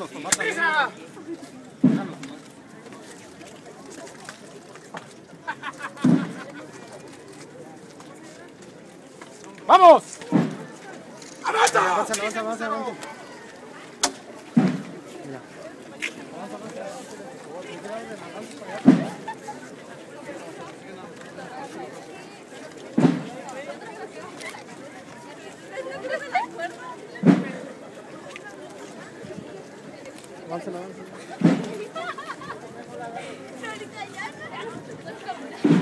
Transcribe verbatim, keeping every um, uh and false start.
Déjanos tomar también. Déjanos tomar. ¡Vamos! ¡Avanza! Avanza, avanza, avanza, avanza. Mira. Avanza, avanza. Avanza, avanza.